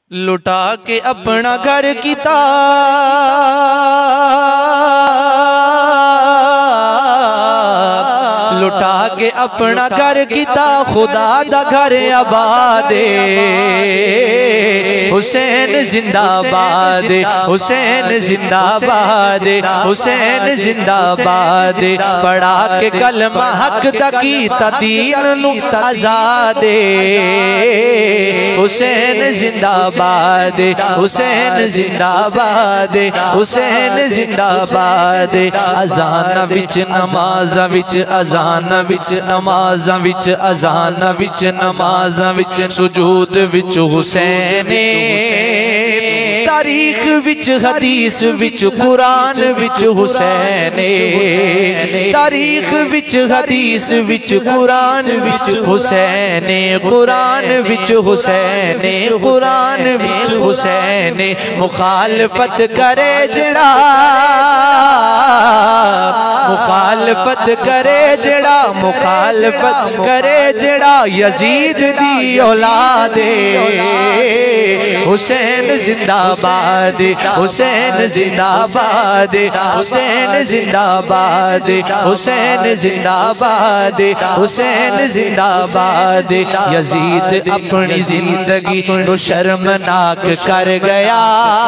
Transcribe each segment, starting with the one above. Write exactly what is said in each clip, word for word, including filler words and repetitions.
लुटा के अपना घर किता लुटा के अपना घर किता खुदा दा घर आबादे हुसैन जिंदाबाद हुसैन जिंदाबाद हुसैन जिंदाबाद पढ़ा के कलमा हक दा कीता दीन नू आजादे हुसैन जिंदाबाद हुसैन जिंदाबाद हुसैन जिंदाबाद अजान विच नमाज विच अजान विच नमाज विच अजान विच नमाज विच सुजूद विच हुसैन तारीख विच हदीस विच कुरान विच हुसैन तारीख विच हदीस विच कुरान विच हुसैन कुरान विच हुसैन कुरान विच हुसैन मुखालफत करे जड़ा मुखालफत करे जड़ा मुखालफत करे जड़ा यजीद दी औलादे हुसैन जिंदाबाद हुसैन जिंदाबाद हुसैन जिंदाबाद हुसैन जिंदाबाद हुसैन जिंदाबाद यजीद अपनी जिंदगी को शर्मनाक कर गया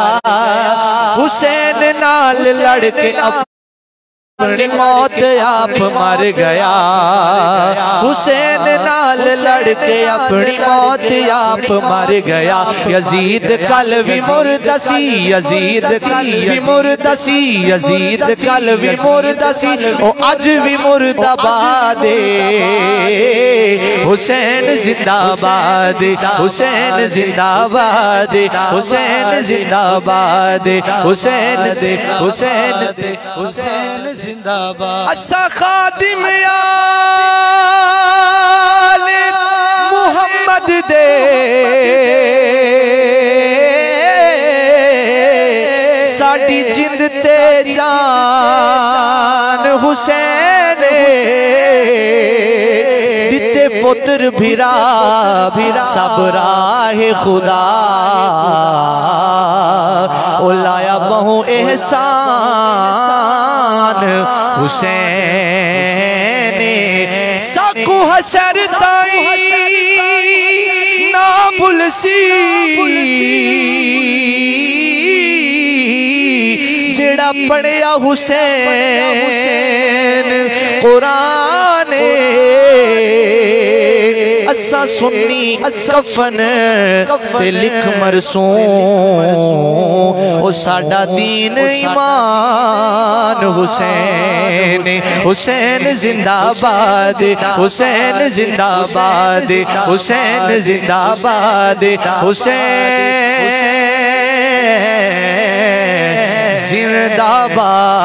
हुसैन नाल लड़के अपनी मौत आप मर गया हुसैन नाल लड़के अपनी मौत आप मर गया यजीद कल भी मुर्दसी यजीद कल भी मुर्दसी यजीद कल भी मुर्दसी ओ अज भी मुर्दाबाद हुसैन जिंदाबाद हुसैन जिंदाबाद हुसैन जिंदाबाद हुसैन हुसैन हुसैन जिंदाबाद असा खादिम आले मुहम्मद दे साडी जिंद ते जान हुसैन दिते पुत्र भिरा भिरा सब राह खुदा ओ लाया बहु एहसान हुसैन साकू हशर ताई ना भुलसी जेड़ा पढ़िया हुसैन कुरान असा सुन्नी कफन ते लिख मरसूं ओ साडा दीन ईमान हुसैन हुसैन जिंदाबाद हुसैन जिंदाबाद हुसैन जिंदाबाद हुसैन जिंदाबाद।